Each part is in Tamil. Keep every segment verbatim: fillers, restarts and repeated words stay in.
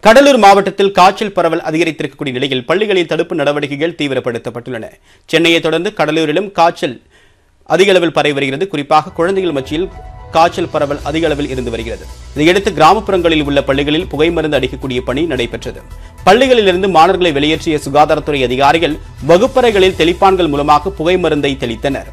கடலூர் மாவட்டத்தில் காய்ச்சல் பரவல் அதிகரித்திருக்கக்கூடிய நிலையில் பள்ளிகளில் தடுப்பு நடவடிக்கைகள் தீவிரப்படுத்தப்பட்டுள்ளன. சென்னையை தொடர்ந்து கடலூரிலும் காய்ச்சல் அதிக அளவில் பரவி வருகிறது. குறிப்பாக குழந்தைகள் மத்தியில் காய்ச்சல் பரவல் அதிக அளவில் இருந்து வருகிறது. இதையடுத்து கிராமப்புறங்களில் உள்ள பள்ளிகளில் புகை மருந்து அடிக்கக்கூடிய பணி நடைபெற்றது. பள்ளிகளிலிருந்து மாணவர்களை வெளியேற்றிய சுகாதாரத்துறை அதிகாரிகள் வகுப்பறைகளில் தெளிப்பான்கள் மூலமாக புகை மருந்தை தெளித்தனர்.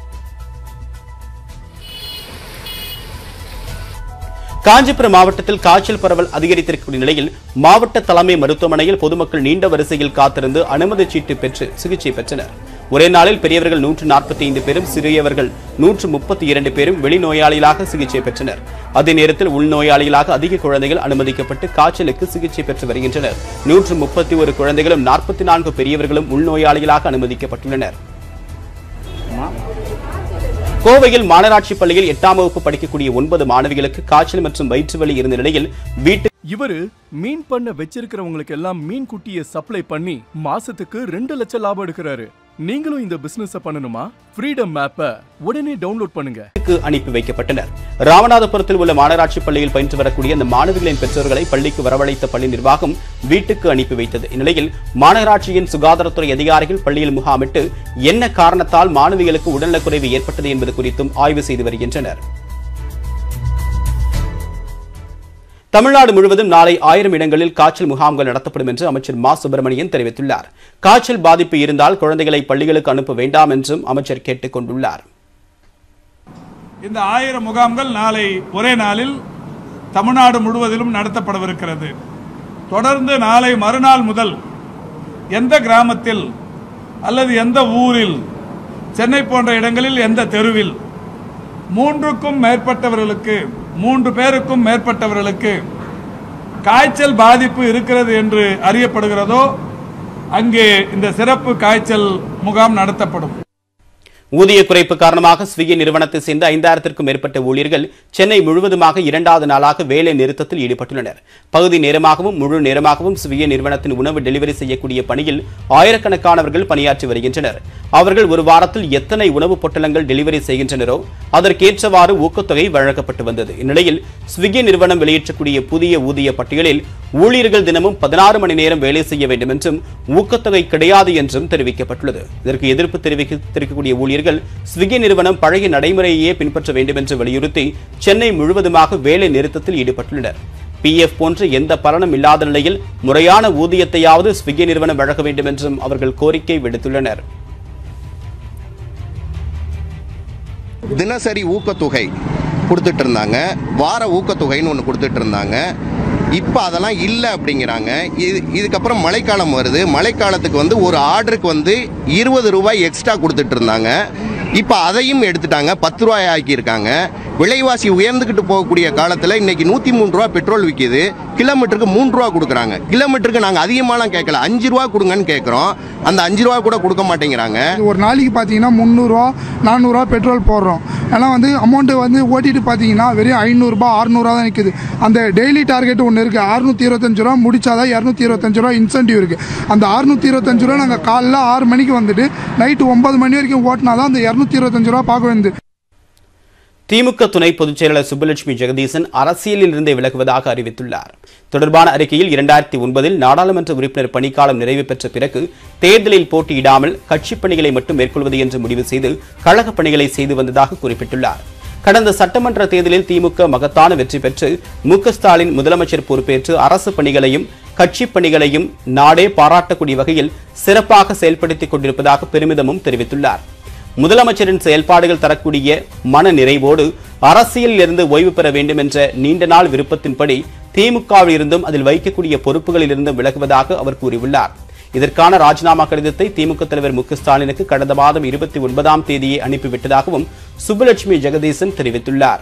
காஞ்சிபுரம் மாவட்டத்தில் காய்ச்சல் பரவல் அதிகரித்திருக்கக்கூடிய நிலையில் மாவட்ட தலைமை மருத்துவமனையில் பொதுமக்கள் நீண்ட வரிசையில் காத்திருந்து அனுமதி சீட்டு பெற்று சிகிச்சை பெற்றனர். ஒரே நாளில் பெரியவர்கள் நூற்று நாற்பத்தி ஐந்து பேரும் சிறியவர்கள் நூற்று முப்பத்தி இரண்டு பேரும் வெளிநோயாளிகளாக சிகிச்சை பெற்றனர். அதே நேரத்தில் உள்நோயாளிகளாக அதிக குழந்தைகள் அனுமதிக்கப்பட்டு காய்ச்சலுக்கு சிகிச்சை பெற்று வருகின்றனர். நூற்று முப்பத்தி ஒரு குழந்தைகளும் நாற்பத்தி நான்கு பெரியவர்களும் உள்நோயாளிகளாக அனுமதிக்கப்பட்டுள்ளனர். கோவையில் மாநகராட்சி பள்ளியில் எட்டாம் வகுப்பு படிக்கக்கூடிய ஒன்பது மாணவிகளுக்கு காய்ச்சல் மற்றும் வயிற்று வலி இருந்த நிலையில் வீட்டு இவரு மீன் பண்ண வச்சிருக்கிறவங்களுக்கு எல்லாம் மீன் குட்டியை சப்ளை பண்ணி மாசத்துக்கு ரெண்டு லட்சம் லாபம் எடுக்கிறாரு. நீங்களும் இந்த பிசினஸ் பண்ணணுமா? ஃப்ரீடம் ஆப்பை உடனே டவுன்லோட் பண்ணுங்க. அனுப்பி வைக்கப்பட்டனர். ராமநாதபுரத்தில் உள்ள மாநகராட்சி பள்ளியில் பயின்று வரக்கூடிய அந்த மாணவிகளின் பெற்றோர்களை பள்ளிக்கு வரவழைத்த பள்ளி நிர்வாகம் வீட்டுக்கு அனுப்பி வைத்தது. இந்நிலையில் மாநகராட்சியின் சுகாதாரத்துறை அதிகாரிகள் பள்ளியில் முகாமிட்டு என்ன காரணத்தால் மாணவிகளுக்கு உடல்நலக்குறைவு ஏற்பட்டது என்பது குறித்தும் ஆய்வு செய்து வருகின்றனர். தமிழ்நாடு முழுவதும் நாளை ஆயிரம் இடங்களில் காய்ச்சல் முகாம்கள் நடத்தப்படும் என்று அமைச்சர் மா சுப்பிரமணியன் தெரிவித்துள்ளார். காய்ச்சல் பாதிப்பு இருந்தால் குழந்தைகளை பள்ளிகளுக்கு அனுப்ப வேண்டாம் என்றும் அமைச்சர் கேட்டுக் கொண்டுள்ளார். இந்த ஆயிரம் முகாம்கள் நாளை ஒரே நாளில் தமிழ்நாடு முழுவதிலும் நடத்தப்படவிருக்கிறது. தொடர்ந்து நாளை மறுநாள் முதல் எந்த கிராமத்தில் அல்லது எந்த ஊரில், சென்னை போன்ற இடங்களில் எந்த தெருவில் மூன்றுக்கும் மேற்பட்டவர்களுக்கு மூன்று பேருக்கும் மேற்பட்டவர்களுக்கு காய்ச்சல் பாதிப்பு இருக்கிறது என்று அறியப்படுகிறதோ அங்கே இந்த சிறப்பு காய்ச்சல் முகாம் நடத்தப்படும். ஊதிய குறைப்பு காரணமாக ஸ்விக்கி நிறுவனத்தை சேர்ந்த ஐந்தாயிரத்திற்கும் மேற்பட்ட ஊழியர்கள் சென்னை முழுவதுமாக இரண்டாவது நாளாக வேலை நிறுத்தத்தில் ஈடுபட்டுள்ளனர். பகுதி நேரமாகவும் முழு நேரமாகவும் ஸ்விக்கி நிறுவனத்தின் உணவு டெலிவரி செய்யக்கூடிய பணியில் ஆயிரக்கணக்கானவர்கள் பணியாற்றி வருகின்றனர். அவர்கள் ஒரு வாரத்தில் எத்தனை உணவுப் பொட்டலங்கள் டெலிவரி செய்கின்றனரோ அதற்கேற்றவாறு ஊக்கத்தொகை வழங்கப்பட்டு வந்தது. இந்நிலையில் ஸ்விக்கி நிறுவனம் வெளியிடக்கூடிய புதிய ஊதிய பட்டியலில் ஊழியர்கள் தினமும் பதினாறு மணி நேரம் வேலை செய்ய வேண்டும் என்றும் ஊக்கத்தொகை கிடையாது என்றும் தெரிவிக்கப்பட்டுள்ளது. இதற்கு எதிர்ப்பு தெரிவிக்கக்கூடிய ஊழியர்கள் ஸ்விக்கி நிறுவனம் பழைய நடைமுறையே பின்பற்ற வேண்டும் என்று வலியுறுத்தி சென்னை முழுவதுமாக வேலை நிறுத்தத்தில் ஈடுபட்டுள்ளனர். பி எஃப் போன்ற எந்த பலனும் இல்லாத நிலையில் முறையான ஊதியத்தையாவது ஸ்விக்கி நிறுவனம் வழங்க வேண்டும் என்றும் அவர்கள் கோரிக்கை விடுத்துள்ளனர். தினசரி ஊக்கத்தொகை கொடுத்துட்டு இருந்தாங்க, வார ஊக்கத்தொகைன்னு ஒன்று கொடுத்துட்டு இருந்தாங்க. இப்போ அதெல்லாம் இல்லை அப்படிங்கிறாங்க. இது இதுக்கப்புறம் மழைக்காலம் வருது. மழைக்காலத்துக்கு வந்து ஒரு ஆர்டருக்கு வந்து இருபது ரூபாய் எக்ஸ்ட்ரா கொடுத்துட்டு இருந்தாங்க. இப்போ அதையும் எடுத்துட்டாங்க, பத்து ரூபாய் ஆக்கியிருக்காங்க. விலைவாசி உயர்ந்துக்கிட்டு போகக்கூடிய காலத்தில் இன்னைக்கு நூற்றி மூணு ரூபா பெட்ரோல் விற்கிது. கிலோமீட்டருக்கு மூன்று ரூபா கொடுக்குறாங்க. கிலோமீட்டருக்கு நாங்கள் அதிகமாகலாம் கேட்கல, அஞ்சு ரூபா கொடுங்கன்னு கேட்குறோம். அந்த அஞ்சு ரூபா கூட கொடுக்க மாட்டேங்கிறாங்க. ஒரு நாளைக்கு பார்த்தீங்கன்னா முந்நூறுரூவா நானூறுரூவா பெட்ரோல் போடுறோம். ஆனால் வந்து அமௌண்ட்டு வந்து ஓட்டிட்டு பார்த்தீங்கன்னா வெறும் ஐநூறுரூபா அறுநூறுவா தான் நிற்குது. அந்த டெய்லி டார்கெட் ஒன்று இருக்குது, அறுநூற்றி இருபத்தஞ்சு ரூபா முடிச்சாதான் இரநூத்தி இருபத்தஞ்சு ரூபா இன்சென்டிவ் இருக்குது. அந்த அறுநூற்றி இருபத்தஞ்சு ரூபா நாங்கள் காலைல ஆறு மணிக்கு வந்துட்டு நைட்டு ஒன்பது மணி வரைக்கும் ஓட்டினா தான் அந்த இரநூத்தி இருபத்தஞ்சு ரூபா பார்க்க வந்து. திமுக துணை பொதுச் செயலாளர் சுப்புலட்சுமி ஜெகதீசன் அரசியலில் இருந்தே விலகுவதாக அறிவித்துள்ளார். தொடர்பான அறிக்கையில் இரண்டாயிரத்தி ஒன்பதில் நாடாளுமன்ற உறுப்பினர் பணிக்காலம் நிறைவு பெற்ற பிறகு தேர்தலில் போட்டியிடாமல் கட்சிப் பணிகளை மட்டும் மேற்கொள்வது என்று முடிவு செய்து கழக பணிகளை செய்து வந்ததாக குறிப்பிட்டுள்ளார். கடந்த சட்டமன்ற தேர்தலில் திமுக மகத்தான வெற்றி பெற்று மு க ஸ்டாலின் முதலமைச்சர் பொறுப்பேற்று அரசு பணிகளையும் கட்சிப் பணிகளையும் நாடே பாராட்டக்கூடிய வகையில் சிறப்பாக செயல்படுத்திக் கொண்டிருப்பதாக பெருமிதமும் தெரிவித்துள்ளார். முதலமைச்சரின் செயல்பாடுகள் தரக்கூடிய மன நிறைவோடு அரசியலில் இருந்து ஓய்வு பெற வேண்டும் என்ற நீண்ட நாள் விருப்பத்தின்படி திமுகவில் இருந்தும் அதில் வைக்கக்கூடிய பொறுப்புகளில் இருந்தும் விலகுவதாக அவர் கூறியுள்ளார். இதற்கான ராஜினாமா கடிதத்தை திமுக தலைவர் மு க ஸ்டாலினுக்கு கடந்த மாதம் இருபத்தி ஒன்பதாம் தேதியே அனுப்பிவிட்டதாகவும் சுப்புலட்சுமி ஜெகதீசன் தெரிவித்துள்ளார்.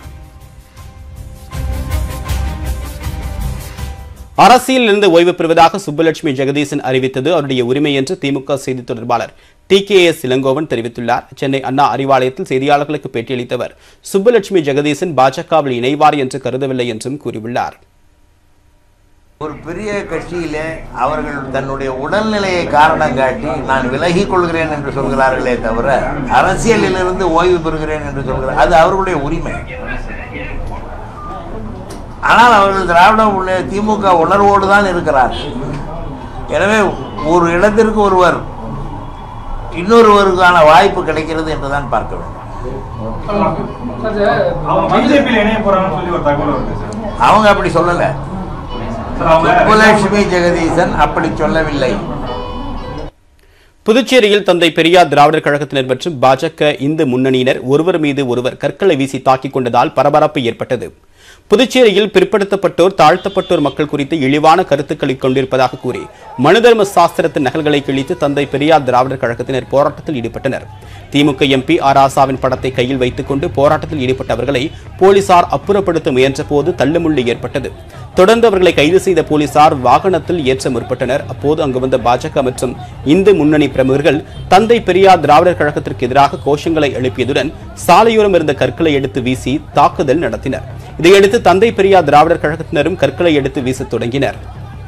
அரசியலில் இருந்து ஓய்வு பெறுவதாக சுப்புலட்சுமி ஜெகதீசன் அறிவித்தது அவருடைய உரிமை என்று திமுக செய்தி தொடர்பாளர் டி கே எஸ் இளங்கோவன் தெரிவித்துள்ளார். சென்னை அண்ணா அறிவாலயத்தில் செய்தியாளர்களுக்கு பேட்டியளித்தவர் சுப்புலட்சுமி ஜெகதீசன் பாஜகவில் இணைவார் என்று கருதவில்லை என்றும் கூறியுள்ளார். ஒரு பெரிய கட்சியிலே அவர்கள் தன்னுடைய உடல்நிலையை காரணம் காட்டி நான் விலகிக் கொள்கிறேன் என்று சொல்கிறார்களே தவிர அரசியலில் இருந்து ஓய்வு பெறுகிறேன் என்று சொல்கிறார். அது அவர்களுடைய உரிமை. ஆனால் அவர்கள் திராவிட உள்ள திமுக உணர்வோடு தான் இருக்கிறார். எனவே ஒரு இடத்திற்கு ஒருவர் இன்னொருவருக்கான வாய்ப்பு கிடைக்கிறது என்றுதான் பார்க்க வேண்டும். அவங்க அப்படி சொல்லல, சுப்புலட்சுமி ஜெகதீசன் அப்படி சொல்லவில்லை. புதுச்சேரியில் தந்தை பெரியார் திராவிடர் கழகத்தினர் மற்றும் பாஜக இந்து முன்னணியினர் ஒருவர் மீது ஒருவர் கற்களை வீசி தாக்கிக் கொண்டதால் பரபரப்பு ஏற்பட்டது. புதுச்சேரியில் பிற்படுத்தப்பட்டோர் தாழ்த்தப்பட்டோர் மக்கள் குறித்து இழிவான கருத்துக்களை கொண்டிருப்பதாக கூறி மனுதர்ம சாஸ்திரத்தின் நகல்களை கிழித்து தந்தை பெரியார் திராவிடர் கழகத்தினர் போராட்டத்தில் ஈடுபட்டனர். திமுக எம்பி ஆராசாவின் படத்தை கையில் வைத்துக் கொண்டு போராட்டத்தில் ஈடுபட்டவர்களை போலீசார் அப்புறப்படுத்த முயன்ற போது தள்ளுமுள்ளு ஏற்பட்டது. தொடர்ந்து அவர்களை கைது செய்த போலீசார் வாகனத்தில் ஏற்ற முற்பட்டனர். அப்போது அங்கு வந்த பாஜக மற்றும் இந்து முன்னணி பிரமுகர்கள் தந்தை பெரியார் திராவிடர் கழகத்திற்கு எதிராக கோஷங்களை எழுப்பியதுடன் சாலையோரம் இருந்த கற்களை எடுத்து வீசி தாக்குதல் நடத்தினர். இதையடுத்து தந்தை பெரியார் திராவிடர் கழகத்தினரும் கற்களை எடுத்து வீசத் தொடங்கினர்.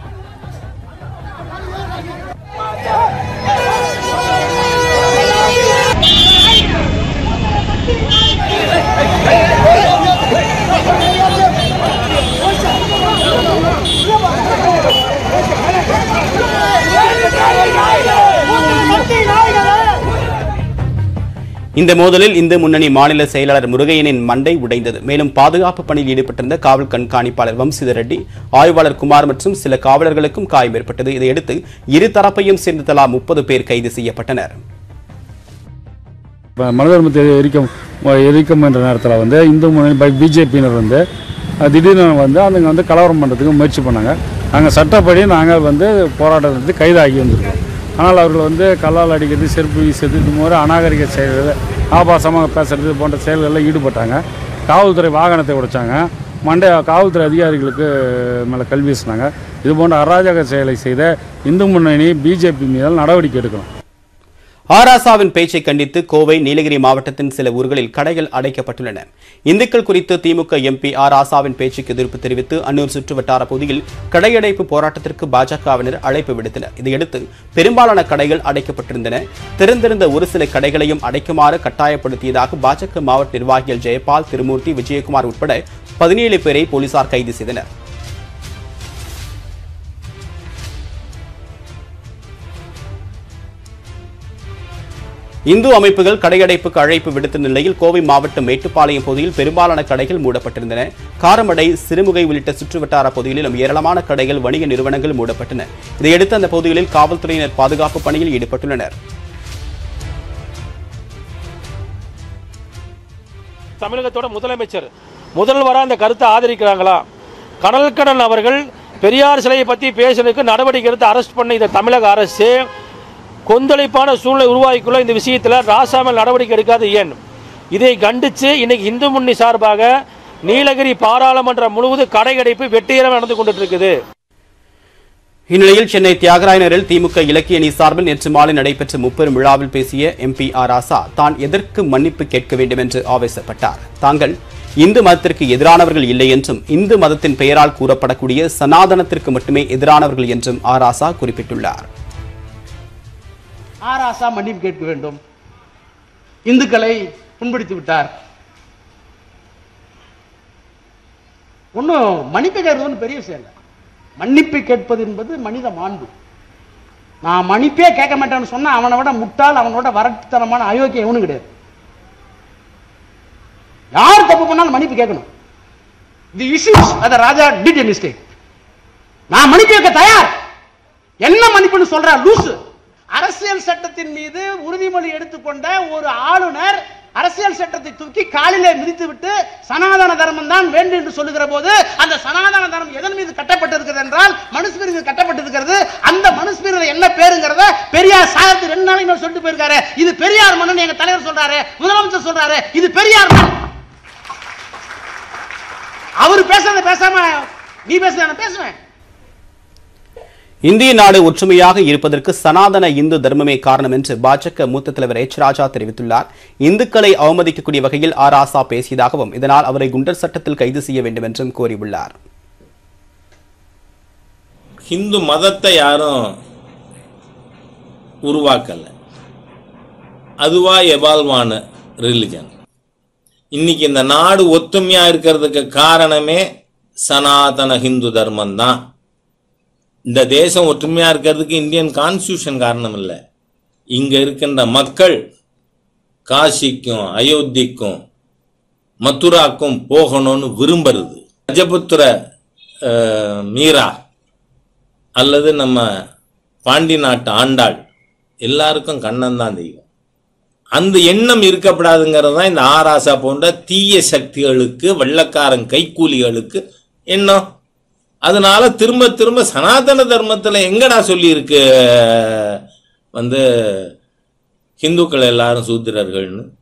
இந்த மோதலில் இந்து முன்னணி மாநில செயலாளர் முருகையனின் மண்டை உடைந்தது. மேலும் பாதுகாப்பு பணியில் ஈடுபட்டிருந்த காவல் கண்காணிப்பாளர் வம்சிதர் ரெட்டி, ஆய்வாளர் குமார் மற்றும் சில காவலர்களுக்கும் காயம் ஏற்பட்டது. இதையடுத்து இரு தரப்பையும் சேர்ந்து தலா முப்பது பேர் கைது செய்யப்பட்டனர். மனதர்மத்தை எரிக்கும் எரிக்கும் என்ற நேரத்தில் வந்து இந்து முன்னணி பிஜேபியினர் வந்து திடீர்னு வந்து அவங்க வந்து கலவரம் பண்ணுறதுக்கு முயற்சி பண்ணாங்க. நாங்கள் சட்டப்படி நாங்கள் வந்து போராட்டத்துக்கு கைதாகி வந்திருக்கோம். ஆனால் அவர்கள் வந்து கல்லால் அடிக்கிறது, செருப்பு வீசுறது, இது மாதிரி அநாகரிக செயல்கள், ஆபாசமாக பேசுறது போன்ற செயல்களில் ஈடுபட்டாங்க. காவல்துறை வாகனத்தை உடைச்சாங்க. மண்டே காவல்துறை அதிகாரிகளுக்கு மேலே கல் வீசினாங்க. இது போன்ற அராஜக செயலை செய்த இந்து முன்னணி பிஜேபி மீதால் நடவடிக்கை எடுக்கணும். ஆராசாவின் பேச்சை கண்டித்து கோவை, நீலகிரி மாவட்டத்தின் சில ஊர்களில் கடைகள் அடைக்கப்பட்டுள்ளன. இந்துக்கள் குறித்து திமுக எம்பி ஆராசாவின் பேச்சுக்கு எதிர்ப்பு தெரிவித்து அன்னூர் சுற்றுவட்டார பகுதியில் கடையடைப்பு போராட்டத்திற்கு பாஜகவினர் அழைப்பு விடுத்தனர். இதையடுத்து பெரும்பாலான கடைகள் அடைக்கப்பட்டிருந்தன. திறந்திருந்த ஒரு சில கடைகளையும் அடைக்குமாறு கட்டாயப்படுத்தியதாக பாஜக மாவட்ட நிர்வாகிகள் ஜெயபால், திருமூர்த்தி, விஜயகுமார் உட்பட பதினேழு பேரை போலீசார் கைது செய்தனர். இந்து அமைப்புகள் கடையடைப்புக்கு அழைப்பு விடுத்த நிலையில் கோவை மாவட்டம் மேட்டுப்பாளையம் பகுதியில் பெரும்பாலான கடைகள் மூடப்பட்டிருந்தன. காரமடை, சிறுமுகை உள்ளிட்ட சுற்றுவட்டார பகுதிகளிலும் ஏராளமான கடைகள், வணிக நிறுவனங்கள் மூடப்பட்டன. இதையடுத்து அந்த பகுதிகளில் காவல்துறையினர் பாதுகாப்பு பணியில் ஈடுபட்டுள்ளனர். தமிழகத்தோட முதலமைச்சர் முதல்வராக அந்த கருத்தை ஆதரிக்கிறாங்களா? கடல்கடன் அவர்கள் பெரியார் சிலையை பற்றி பேசுறதுக்கு நடவடிக்கை எடுத்து அரெஸ்ட் பண்ண இந்த தமிழக அரசு கொந்தளிப்பான சூழ்நிலை உருவாக்கிக்குள்ள இந்த விஷயத்தில் ராசாமல் நடவடிக்கை எடுக்காது ஏன்? இதை கண்டித்து இன்னைக்கு இந்து முன்னணி சார்பாக நீலகிரி பாராளுமன்றம் முழுவதும் கடையடைப்பு வெற்றிகரமாக நடந்து கொண்டு இருக்குது. இந்நிலையில் சென்னை தியாகராய நகரில் திமுக இலக்கிய அணி சார்பில் நேற்று மாலை நடைபெற்ற முப்பெரும் விழாவில் பேசிய எம்பி ஆராசா தான் எதற்கு மன்னிப்பு கேட்க வேண்டும் என்று ஆவேசப்பட்டார். தாங்கள் இந்து மதத்திற்கு எதிரானவர்கள் இல்லை என்றும் இந்து மதத்தின் பெயரால் கூறப்படக்கூடிய சனாதனத்திற்கு மட்டுமே எதிரானவர்கள் என்றும் ஆராசா குறிப்பிட்டுள்ளார். ஆராசா மன்னிப்பு கேட்க வேண்டும். இந்துக்களை புண்படுத்தி விட்டார். ஒன்றும் மன்னிப்பு கேட்கறது பெரிய விஷயம் இல்லை. மன்னிப்பு கேட்பது என்பது மனித மாண்பு. நான் மன்னிப்பே கேட்க மாட்டேன்னு சொன்னா அவனை விட முட்டாள், அவனோட வரட்டுத்தனமான அயோக்கியம் எவனும் கிடையாது. யார் தப்பு பண்ணாலும் மன்னிப்பு கேட்கணும். தி இஷ்யூஸ் அத ராஜா டிட் எ மிஸ்டேக். நான் மன்னிப்பு கேட்க தயார். என்ன மன்னிப்புன்னு சொல்ற லூசு? அரசியல் சட்டத்தின் மீது உறுதிமொழி எடுத்துக்கொண்ட ஒரு ஆளுநர் அரசியல் சட்டத்தை தூக்கி காலிலே மிதித்து விட்டு சனாதன தர்மம் தான் வேண்டும் என்று சொல்லுகிற போது அந்த சனாதன தர்மம் எதன் மீது கட்டப்பட்டிருக்கிறது என்றால் மனுஸ்மிருதி மீது கட்டப்பட்டிருக்கிறது. அந்த மனுஸ்மிருதி என்ன பேருங்கிறத பெரியார் சாகத்து ரெண்டு நாளைக்கு சொல்லிட்டு போயிருக்காரு. இது பெரியார் மண்ணு எங்க தலைவர் சொல்றாரு, முதலமைச்சர் சொல்றாரு, இது பெரியார் மண். அவர் பேசுறத பேசாம நீ பேசுற நான் பேசுவேன். இந்திய நாடு ஒற்றுமையாக இருப்பதற்கு சனாதன இந்து தர்மமே காரணம் என்று பாஜக மூத்த தலைவர் எச் ராஜா தெரிவித்துள்ளார். இந்துக்களை அவமதிக்கக்கூடிய வகையில் ஆராசா பேசியதாகவும் இதனால் அவரை குண்டர் சட்டத்தில் கைது செய்ய வேண்டும் என்றும் கோரியுள்ளார். இந்து மதத்தை யாரும் உருவாக்கல, அதுவா எவால்வான ரிலிஜன். இன்னைக்கு இந்த நாடு ஒத்துமையா இருக்கிறதுக்கு காரணமே சனாதன ஹிந்து தர்மம் தான். இந்த தேசம் ஒற்றுமையா இருக்கிறதுக்கு இந்தியன் கான்ஸ்டியூஷன் காரணம் இல்லை. இங்க இருக்கின்ற மக்கள் காசிக்கும் அயோத்திக்கும் மதுராக்கும் போகணும்னு விரும்புறது. ரஜபுத்திர மீரா அல்லது நம்ம பாண்டி நாட்டு ஆண்டாள் எல்லாருக்கும் கண்ணன் தான் தெய்வம். அந்த எண்ணம் இருக்கப்படாதுங்கிறது தான் இந்த ஆராசா போன்ற தீய சக்திகளுக்கு வெள்ளக்காரன் கைக்கூலிகளுக்கு எண்ணம். அதனால திரும்ப திரும்ப சனாதன தர்மத்தில் எங்கடா சொல்லி இருக்கு வந்து ஹிந்துக்கள் எல்லாரும் சூத்திரர்கள்னு.